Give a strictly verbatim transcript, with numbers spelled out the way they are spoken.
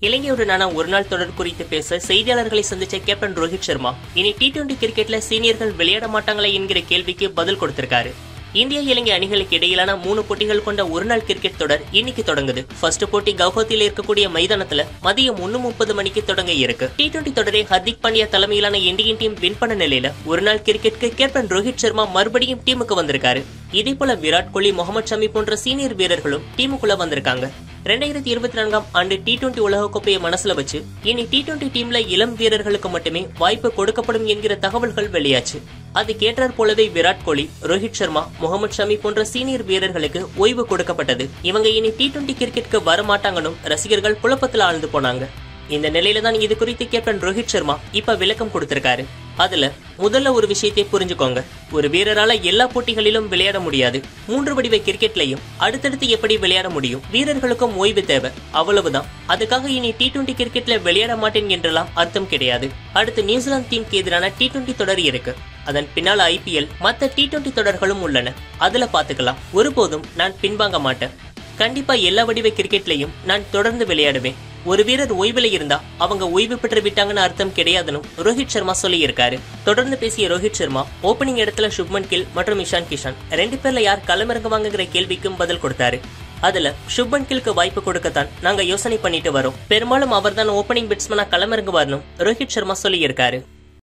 இலங்கையுடனான ஒருநாள் தொடர் குறித்து பேச செய்தியாளர்களை சந்திச்ச கேப்டன் ரோஹித் சர்மா இனி டி டுவெண்டி கிரிக்கெட்ல சீனியர்கள் விளையாட மாட்டாங்களா என்கிற கேள்விக்கு பதில் கொடுத்திருக்காரு. இந்தியா இலங்கை அணிகளுக்கு இடையிலான மூணு போட்டிகள் கொண்ட ஒருநாள் கிரிக்கெட் தொடர் இன்னைக்கு தொடங்குது. ஃபர்ஸ்ட் போட்டி கவுஹாத்தியில் இருக்கக்கூடிய மைதானத்துல மதியம் ஒன்னு முப்பது மணிக்கு தொடங்க இருக்கு. டி டுவெண்டி தொடரை ஹர்திக் பாண்டியா தலைமையிலான இந்தியன் டீம் வின் பண்ண நிலையில ஒருநாள் கிரிக்கெட்க்கு கேப்டன் ரோஹித் சர்மா மறுபடியும் டீமுக்கு வந்திருக்காரு. இதே போல விராட் கோலி, முகமது ஷமி போன்ற சீனியர் வீரர்களும் டீமுக்குள்ள வந்திருக்காங்க. ரெண்டாயிரத்தி இருபத்தி நான்காம் ஆண்டு டி டுவெண்டி உலகக்கோப்பையை மனசுல வச்சு இனி டி டுவெண்டி டீம்ல இளம் வீரர்களுக்கு மட்டுமே வாய்ப்பு கொடுக்கப்படும் என்கிற தகவல்கள் வெளியாச்சு. அது கேட்டார் போலவே விராட் கோலி, ரோஹித் சர்மா, முகமது ஷமி போன்ற சீனியர் வீரர்களுக்கு ஓய்வு கொடுக்கப்பட்டது. இவங்க இனி டி டுவெண்டி கிரிக்கெட்க்கு வரமாட்டாங்கன்னு ரசிகர்கள் குழப்பத்துல ஆழ்ந்து போனாங்க. இந்த நிலையில தான் இது குறித்து கேப்டன் ரோஹித் சர்மா இப்ப விளக்கம் கொடுத்திருக்காரு. அதுல முதல்ல ஒரு விஷயத்தை புரிஞ்சுக்கோங்க. ஒரு வீரரால எல்லா போட்டிகளிலும் விளையாட முடியாது. மூன்று வடிவ கிரிக்கெட்லயும் அடுத்தடுத்து எப்படி விளையாட முடியும்? வீரர்களுக்கும் ஓய்வு தேவை, அவ்வளவுதான். அதுக்காக இனி டி டுவெண்டி கிரிக்கெட்ல விளையாட மாட்டேன் என்றெல்லாம் அர்த்தம் கிடையாது. அடுத்து நியூசிலாந்து டீமுக்கு எதிரான டி டுவெண்டி தொடர் இருக்கு. அதன் பின்னால் ஐ பி எல், மத்த டி டுவெண்டி தொடர்களும் உள்ளன. அதுல பாத்துக்கலாம். ஒருபோதும் நான் பின்வாங்க மாட்டேன். கண்டிப்பா எல்லா வடிவ கிரிக்கெட்லயும் நான் தொடர்ந்து விளையாடுவேன். ஒரு வீரர் ஓய்வுல இருந்தா அவங்க ஓய்வு பெற்று விட்டாங்கன்னு அர்த்தம் கிடையாதுன்னு ரோஹித் சர்மா சொல்லி இருக்காரு. தொடர்ந்து பேசிய ரோஹித் சர்மா ஓபனிங் இடத்துல ஷுப்மன் கில் மற்றும் இஷான் கிஷன் ரெண்டு பேர்ல யார் களமிறங்குவாங்கிற கேள்விக்கும் பதில் கொடுத்தாரு. அதுல ஷுப்மன் கில்க்கு வாய்ப்பு கொடுக்கத்தான் நாங்க யோசனை பண்ணிட்டு வரோம். பெரும்பாலும் அவர் தான் ஓபனிங் பேட்ஸ்மேனா களமிறங்குவார்னு ரோஹித் சர்மா சொல்லி இருக்காரு.